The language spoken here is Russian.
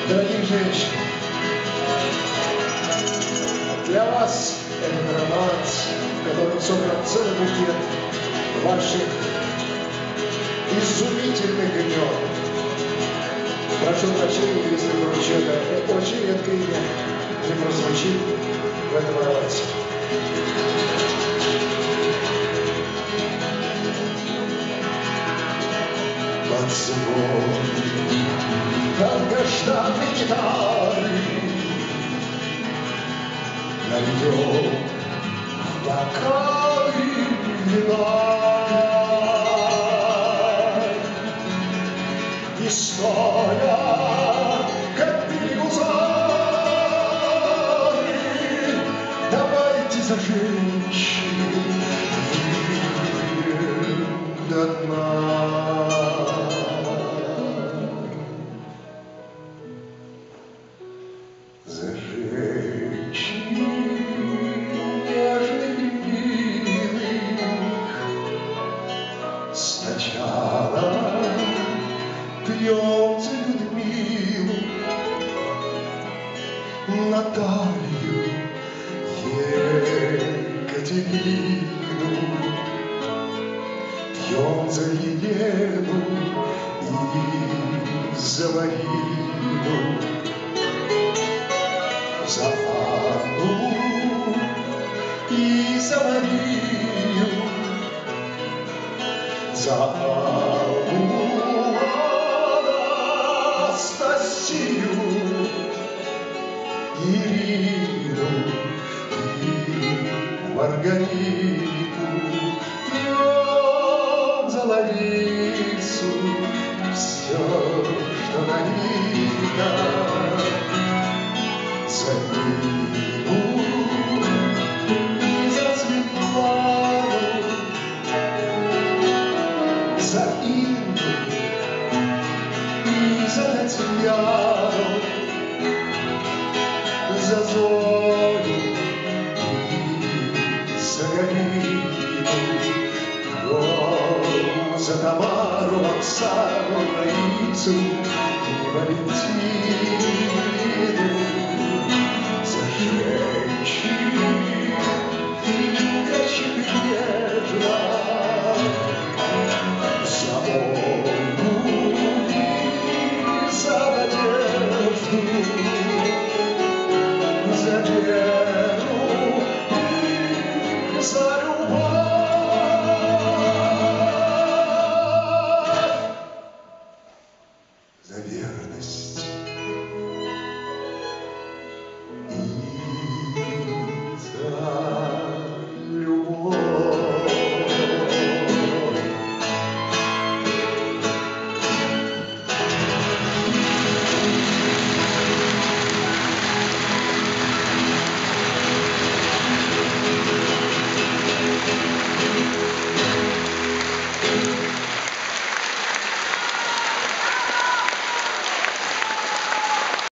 Дорогие женщины, для вас этот романс, в котором собран целый букет ваших изумительных имен. Прошу прощения, если поручено, это очень редкое имя не прозвучит в этом романсе. Под звон долгожданной гитары нальем в бокалы вина и стоя, как берегу зары, давайте за женщин выпьем до дна. За женщин нежных и милых сначала пьем за Людмилу, Наталью, Екатерину, пьем за Елену и за Марину, за Анну и за Марию, за Аллу, Анастасию, Ирину и Маргариту, пьем за Ларису все, что налито, за Нину и за Светлану, за Инну и за Татьяну, за Зою и за Галину, пьем за Тамару, Оксану, Раису и Валентину, за женщин, любящих нежно, за Олю и за Надежду, за веру и за любовь, за верность